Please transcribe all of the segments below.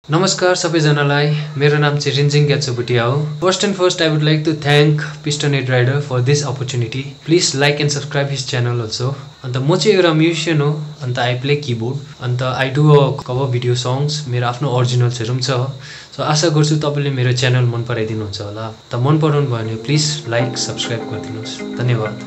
नमस्कार सबैजनालाई मेरो नाम चाहिँ रिन्जिङ ग्यात्सो भुटिया हो। First and first I would like to thank Pistnet rider for this opportunity. Please like and subscribe his channel also. अन्त म चाहिँ एउटा म्युजिसियन हो, अन्त आई play keyboard, and I do a cover video songs. मेरो आफ्नो ओरिजिनल्सहरू पनि छ। सो आशा गर्छु तपाईँले मेरो च्यानल मन पराइदिनुहुन्छ होला। त मन पराउनु भयो भने प्लिज लाइक सब्सक्राइब गरिदिनुहोस्। धन्यवाद।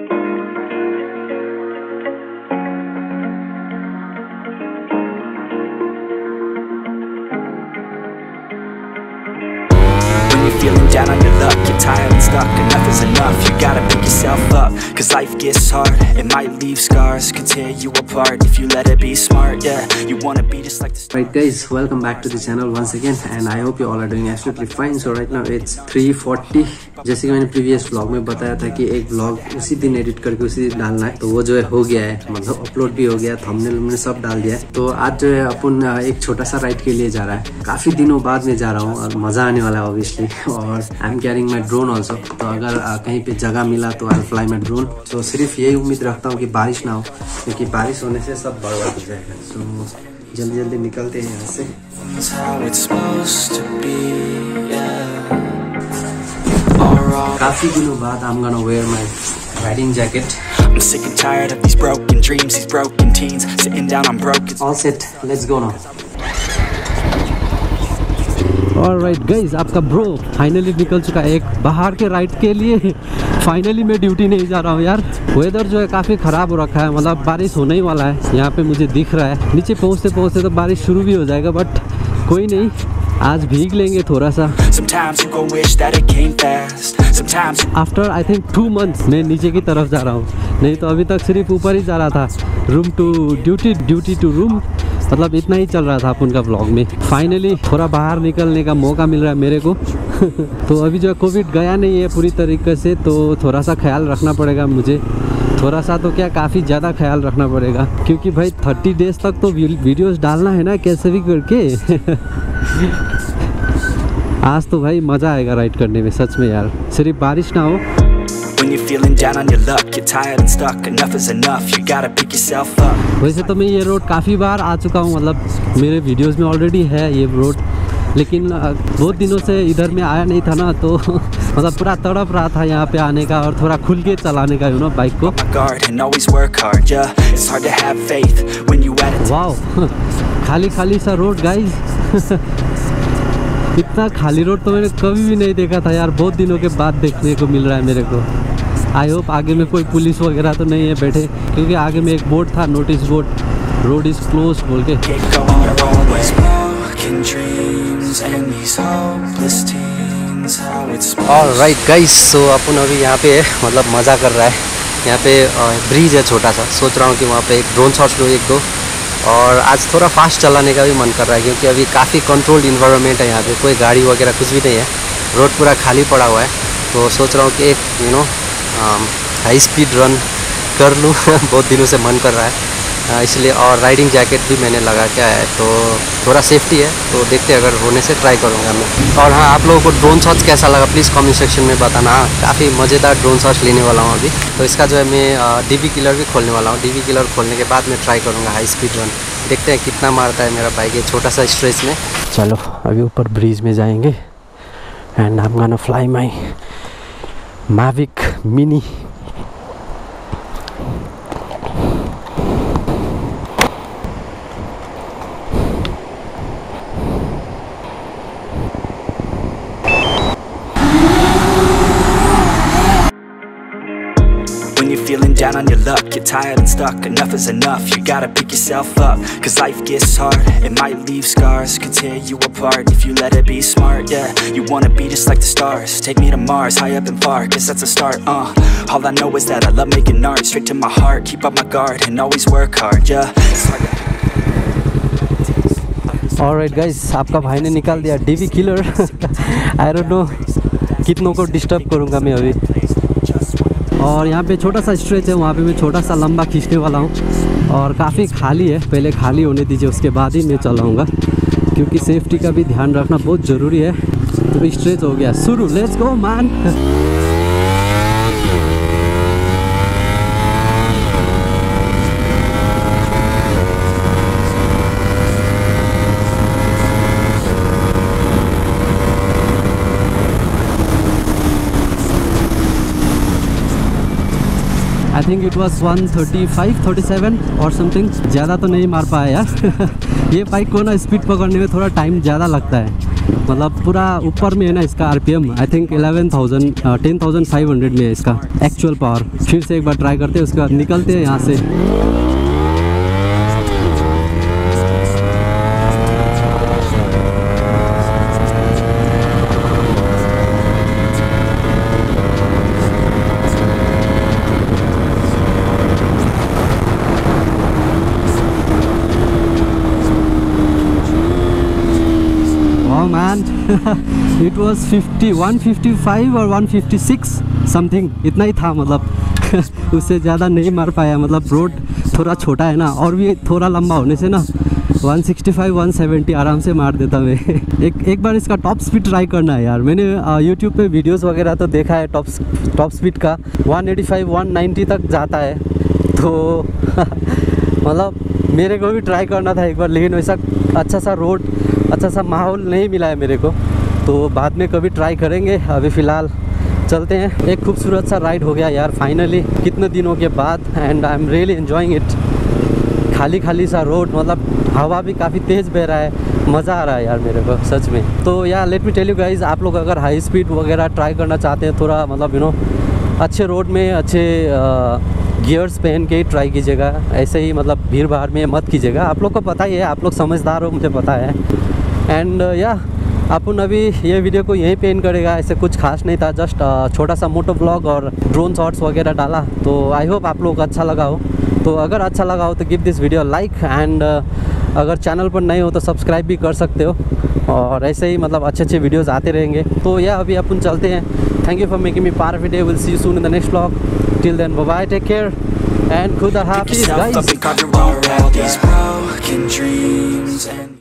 Feeling down on your luck, you're tired and stuck, enough is enough, you gotta pick yourself up, cause life gets hard, it might leave scars, could tear you apart, if you let it be smart, yeah, you wanna be just like this. Right guys, welcome back to the channel once again and I hope you all are doing absolutely fine. So right now it's 3:40। जैसे कि मैंने previous vlog में बताया था कि एक vlog उसी दिन एडिट करके उसी दिन डालना है, तो वो जो है हो गया है, मतलब अपलोड भी हो गया, थंबनेल में सब डाल दिया है। तो आज जो है अपन एक छोटा सा राइड के लिए जा रहा है। काफी दिनों बाद में जा रहा हूँ और मजा आने वाला है ऑब्वियसली। और I am carrying my drone also, तो अगर कहीं पे जगह मिला तो आई फ्लाई माई ड्रोन। तो सिर्फ यही उम्मीद रखता हूँ कि बारिश ना हो, क्योंकि बारिश होने से सब बर्बाद हो जाएगा। सो जल्दी जल्दी निकलते हैं यहाँ से। काफी दिनों बाद I'm gonna wear my riding jacket. I'm sick and tired of these broken dreams, these broken teens, sitting down on broken. All set, let's go now. Alright guys, आपका ब्रो फाइनली निकल चुका है एक बाहर के राइड के लिए। Finally मैं ड्यूटी नहीं जा रहा हूँ यार। वेदर जो है काफ़ी ख़राब हो रखा है, मतलब बारिश होने ही वाला है, यहाँ पे मुझे दिख रहा है। नीचे पहुँचते पहुँचते तो बारिश शुरू भी हो जाएगा, बट कोई नहीं, आज भीग लेंगे थोड़ा सा। आफ्टर आई थिंक 2 months मैं नीचे की तरफ जा रहा हूँ, नहीं तो अभी तक सिर्फ ऊपर ही जा रहा था। Room to duty, duty to room, मतलब इतना ही चल रहा था अपन का व्लॉग में। फाइनली थोड़ा बाहर निकलने का मौका मिल रहा है मेरे को। तो अभी जो है कोविड गया नहीं है पूरी तरीके से, तो थोड़ा सा ख्याल रखना पड़ेगा मुझे। थोड़ा सा तो क्या, काफ़ी ज़्यादा ख्याल रखना पड़ेगा, क्योंकि भाई 30 डेज तक तो वीडियोस डालना है ना, कैसे भी करके। आज तो भाई मज़ा आएगा राइड करने में सच में यार, सिर्फ बारिश ना हो। वैसे तो मैं ये रोड काफ़ी बार आ चुका हूँ, मतलब मेरे वीडियोस में ऑलरेडी है ये रोड, लेकिन बहुत दिनों से इधर में आया नहीं था ना, तो मतलब पूरा तड़प रहा था यहाँ पे आने का और थोड़ा खुल के चलाने का, यू नो, बाइक को। वाओ, खाली खाली सा रोड गाइज। इतना खाली रोड तो मैंने कभी भी नहीं देखा था यार, बहुत दिनों के बाद देखने को मिल रहा है मेरे को। आई होप आगे में कोई पुलिस वगैरह तो नहीं है बैठे, क्योंकि आगे में एक बोर्ड था, notice board, road is close बोल के। ऑलराइट गाइस, सो अपन अभी यहाँ पे मतलब मज़ा कर रहा है। यहाँ पे ब्रिज है छोटा सा, सोच रहा हूँ कि वहाँ पे एक ड्रोन शॉट लूँ एक दो। और आज थोड़ा फास्ट चलाने का भी मन कर रहा है, क्योंकि अभी काफ़ी कंट्रोल्ड इन्वायरमेंट है यहाँ पे, कोई गाड़ी वगैरह कुछ भी नहीं है, रोड पूरा खाली पड़ा हुआ है। तो सोच रहा हूँ कि एक हाई स्पीड रन कर लूँ। बहुत दिनों से मन कर रहा है, इसलिए। और राइडिंग जैकेट भी मैंने लगा के आया है, तो थोड़ा सेफ्टी है, तो देखते हैं, अगर होने से ट्राई करूँगा मैं। और हाँ, आप लोगों को ड्रोन शॉट्स कैसा लगा प्लीज़ कमेंट सेक्शन में बताना। काफ़ी मज़ेदार ड्रोन शॉट्स लेने वाला हूँ अभी, तो इसका जो है मैं डीवी किलर भी खोलने वाला हूँ। डीवी किलर खोलने के बाद मैं ट्राई करूँगा हाई स्पीड रन, देखते हैं कितना मारता है मेरा बाइक ये छोटा सा स्ट्रेच में। चलो अभी ऊपर ब्रिज में जाएंगे and I am gonna fly my Mavic mini. Feeling down on your luck, you're tired and stuck, enough is enough, you gotta pick yourself up, cause life gets hard, it might leave scars, could tear you apart, if you let it be smart, yeah, you wanna be just like the stars, take me to Mars, high up and far, guess that's a start, all I know is that I love making art, straight to my heart, keep up my guard, and always work hard, yeah, it's hard to... Alright guys, आपका भाई ने निकाल दिया डीवी किलर। I don't know कितनों को disturb करूँगा मैं अभी। और यहाँ पे छोटा सा स्ट्रेच है, वहाँ पे मैं छोटा सा लंबा खींचने वाला हूँ, और काफ़ी खाली है, पहले खाली होने दीजिए उसके बाद ही मैं चलाऊँगा, क्योंकि सेफ्टी का भी ध्यान रखना बहुत ज़रूरी है। तो स्ट्रेच हो गया शुरू, let's go man. Think it was 135-37 और समथिंग। ज़्यादा तो नहीं मार पाया यार। ये बाइक को ना स्पीड पकड़ने में थोड़ा टाइम ज़्यादा लगता है, मतलब पूरा ऊपर में है ना इसका RPM। आई थिंक 10,500 में है इसका एक्चुअल पावर। फिर से एक बार ट्राई करते हैं, उसके बाद निकलते हैं यहाँ से। मैन इट वाज 155 और 156 समथिंग, इतना ही था मतलब। उससे ज़्यादा नहीं मार पाया, मतलब रोड थोड़ा छोटा है ना, और भी थोड़ा लंबा होने से ना 165-170 आराम से मार देता मैं। एक बार इसका टॉप स्पीड ट्राई करना है यार। मैंने यूट्यूब पे वीडियोस वगैरह तो देखा है टॉप स्पीड का 185-190 तक जाता है, तो मतलब मेरे को भी ट्राई करना था एक बार, लेकिन वैसा अच्छा सा रोड, अच्छा सा माहौल नहीं मिला है मेरे को, तो बाद में कभी ट्राई करेंगे। अभी फ़िलहाल चलते हैं। एक खूबसूरत सा राइड हो गया यार फाइनली, कितने दिनों के बाद, and I am really enjoying it. खाली सा रोड, मतलब हवा भी काफ़ी तेज़ बह रहा है, मज़ा आ रहा है यार मेरे को सच में। तो यार let me tell you guys, आप लोग अगर हाई स्पीड वगैरह ट्राई करना चाहते हैं, थोड़ा मतलब यू नो अच्छे रोड में अच्छे गियर्स पहन के ही ट्राई कीजिएगा, ऐसे ही मतलब भीड़ भाड़ में मत कीजिएगा। आप लोग को पता ही है, आप लोग समझदार हो, मुझे पता है। एंड या अपन अभी ये वीडियो को यहीं पे एंड करेगा, ऐसे कुछ खास नहीं था, जस्ट छोटा सा मोटो ब्लॉग और ड्रोन शॉट्स वगैरह डाला। तो आई होप आप लोग को अच्छा लगा हो। तो अगर अच्छा लगा हो तो give this video like, and अगर चैनल पर नए हो तो सब्सक्राइब भी कर सकते हो, और ऐसे ही मतलब अच्छे वीडियोज़ आते रहेंगे। तो या अभी अपन चलते हैं। Thank you for making me part of video. Will see you soon in the next blog. Till then bye bye, take care and खुदा हाफिज़ गाइस।